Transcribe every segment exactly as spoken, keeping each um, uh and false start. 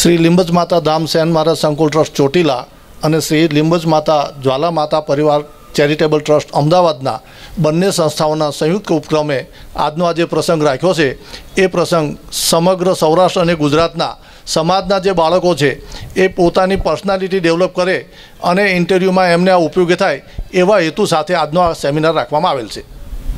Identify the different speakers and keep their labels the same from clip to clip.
Speaker 1: શ્રી લીંબજ માતા ધામ સેન મહારાજ સંકુલ ટ્રસ્ટ ચોટીલા અને શ્રી લીંબજ માતા જ્વાલા માતા પરિવાર ચેરિટેબલ ટ્રસ્ટ અમદાવાદના બંને સંસ્થાઓના સંયુક્ત ઉપક્રમે આજનો આ જે પ્રસંગ રાખ્યો છે એ પ્રસંગ સમગ્ર સૌરાષ્ટ્ર અને ગુજરાતના સમાજના જે બાળકો છે એ પોતાની પર્સનાલિટી ડેવલપ કરે અને ઇન્ટરવ્યૂમાં એમને આ ઉપયોગી થાય એવા હેતુ સાથે આજનો આ સેમિનાર રાખવામાં આવેલ છે.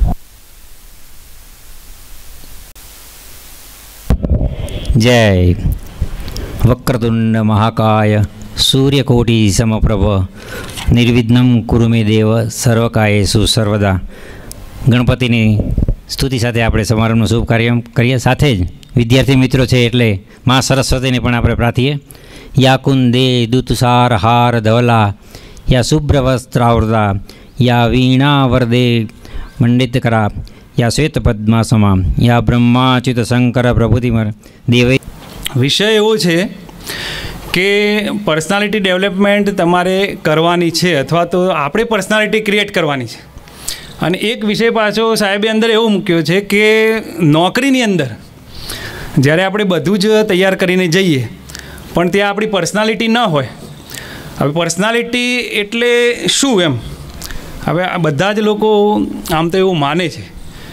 Speaker 2: જય વક્રતુંડ મહાકાય સૂર્યકોટિ સમપ્રભ નિર્વિઘ્નમ કુરુ મે દેવ સર્વકાયેષુ સર્વદા. ગણપતિની સ્તુતિ સાથે આપણે સમારંભનું શુભ કાર્ય કરીએ. સાથે જ વિદ્યાર્થી મિત્રો છે એટલે મા સરસ્વતીને પણ આપણે પ્રાર્થીએ. યા કુંદે દુતુષાર હાર ધવલા યા શુભ્ર વસ્ત્રાવૃતા યા વીણા વરદે મંડિત કરા યા શ્વેત પદ્માસમા યા બ્રહ્માચ્યુત શંકર પ્રભુતિમર દેવ.
Speaker 3: વિષય એવો છે કે પર્સનાલિટી ડેવલપમેન્ટ તમારે કરવાની છે અથવા તો આપણે પર્સનાલિટી ક્રિએટ કરવાની છે. અને એક વિષય પાછો સાહેબે અંદર એવો મૂક્યો છે કે નોકરીની અંદર જ્યારે આપણે બધું જ તૈયાર કરીને જઈએ પણ ત્યાં આપણી પર્સનાલિટી ન હોય. હવે પર્સનાલિટી એટલે શું એમ હવે આ બધા જ લોકો આમ તો એવું માને છે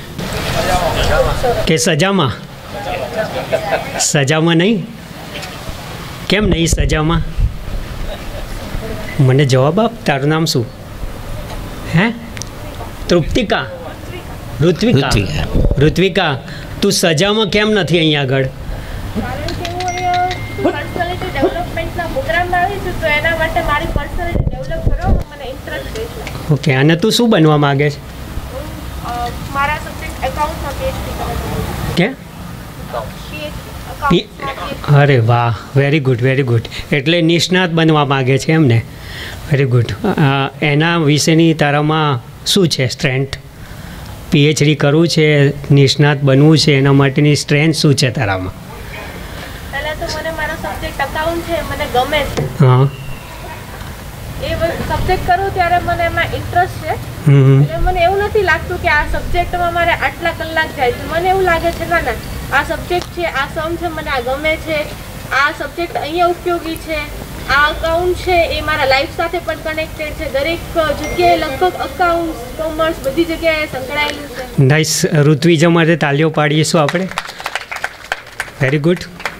Speaker 4: કે સજામાં સજામાં નહીં. કેમ નહીં સજામાં? મને જવાબ આપ. તારું નામ શું? હે? તૃપ્તિકા? ઋત્વિકા? ઋત્વિકા, તું સજામાં કેમ નથી અહીંયા આગળ? ઓકે, અને તું શું બનવા માગે છે? કે અરે વાહ, વેરી ગુડ વેરી ગુડ. એટલે નિષ્ણાત બનવા માગે છે એમને? Very good. એના વિશેની તારામાં શું છે સ્ટ્રેન્થ? પીએચડી કરવું છે, નિષ્ણાત બનવું છે, એના માટેની સ્ટ્રેન્થ શું છે તારામાં?
Speaker 5: પહેલા તો મને મારો સબ્જેક્ટ અકાઉન્ટ છે, મને ગમે છે.
Speaker 4: હા,
Speaker 5: એ સબ્જેક્ટ કરું ત્યારે મને એમાં ઇન્ટરેસ્ટ છે. એટલે મને એવું નથી લાગતું કે આ સબ્જેક્ટમાં મારે આટલા કલાક જાય છે. મને એવું લાગે છે ના ના આ સબ્જેક્ટ છે, આ સમ છે, મને આ ગમે છે, આ સબ્જેક્ટ અહીંયા ઉપયોગી છે, આ અકાઉન્ટ છે એ મારા લાઈફ સાથે પણ કનેક્ટેડ છે. દરેક જગ્યાએ લગભગ અકાઉન્ટ કોમર્સ બધી જગ્યાએ સંકળાયેલું છે.
Speaker 4: નાઇસ. ઋત્વિજા માટે તાલીઓ પાડીશું આપણે. Very good.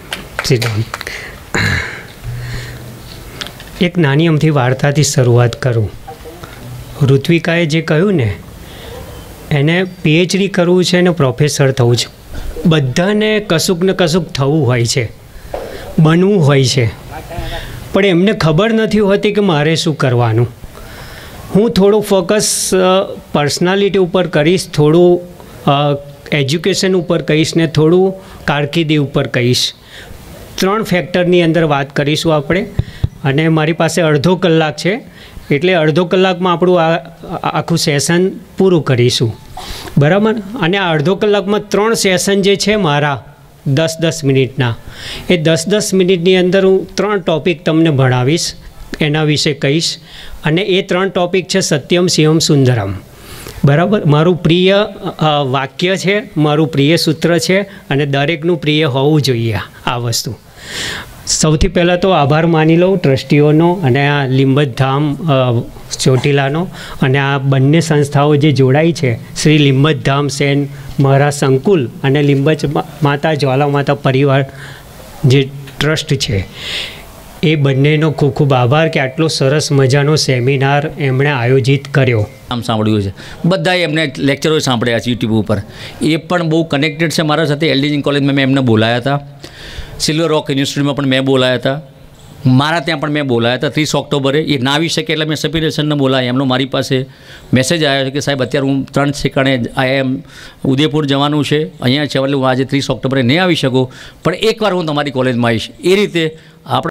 Speaker 4: એક નાની અમથી વાર્તાથી શરૂઆત કરું. ઋત્વિકાએ જે કહ્યું ને, એને પીએચડી કરવું છે અને પ્રોફેસર થવું છે. બધાને કશુંક ને કશુંક થવું હોય છે, બનવું હોય છે, પણ એમને ખબર નથી હોતી કે મારે શું કરવાનું. હું થોડું ફોકસ પર્સનાલિટી ઉપર કરીશ, થોડું એજ્યુકેશન ઉપર કહીશ ને થોડું કારકિર્દી ઉપર કહીશ. ત્રણ ફેક્ટરની અંદર વાત કરીશું આપણે. અને મારી પાસે અડધો કલાક છે એટલે અડધો કલાકમાં આપણું આ આખું સેશન પૂરું કરીશું, બરાબર? અને આ અડધો કલાકમાં ત્રણ સેશન જે છે મારા દસ દસ મિનિટના, એ દસ દસ મિનિટની અંદર હું ત્રણ ટૉપિક તમને ભણાવીશ, એના વિશે કહીશ. અને એ ત્રણ ટૉપિક છે સત્યમ શિવમ સુંદરમ, બરાબર? મારું પ્રિય વાક્ય છે, મારું પ્રિય સૂત્ર છે અને દરેકનું પ્રિય હોવું જોઈએ આ વસ્તુ. સૌથી પહેલાં તો આભાર માની લઉં ટ્રસ્ટીઓનો અને આ લીંબજ ધામ ચોટીલાનો અને આ બંને સંસ્થાઓ જે જોડાઈ છે, શ્રી લીંબજ ધામ સેન મહારાજ સંકુલ અને લીંબજ માતા જ્વાલા માતા પરિવાર જે ટ્રસ્ટ છે, એ બંનેનો ખૂબ ખૂબ આભાર કે આટલો સરસ મજાનો સેમિનાર એમણે આયોજિત કર્યો.
Speaker 6: આમ સાંભળ્યું છે, બધાએ એમને લેક્ચરો સાંભળ્યા છે યુટ્યુબ ઉપર. એ પણ બહુ કનેક્ટેડ છે મારા સાથે. એલડીજી કોલેજમાં મેં એમને બોલાયા હતા, સિલ્વર રોક યુનિવર્સિટીમાં પણ મેં બોલાયા હતા, મારા ત્યાં પણ મેં બોલાયા હતા ત્રીસ ઓક્ટોબરે. એ ના આવી શકે એટલે મેં સપિરેશનને બોલાયા. એમનો મારી પાસે મેસેજ આવ્યો છે કે સાહેબ અત્યારે હું ત્રણ ઠેકાણે આઈ એમ ઉદયપુર જવાનું છે, અહીંયા છે, એટલે હું આજે ત્રીસ ઓક્ટોબરે નહીં આવી શકું, પણ એકવાર હું તમારી કોલેજમાં આવીશ. એ રીતે આપણે